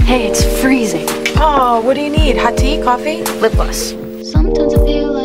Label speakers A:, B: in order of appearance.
A: Hey, it's freezing.
B: Oh, what do you need? Hot tea, coffee?
A: Lip gloss.
C: Sometimes I feel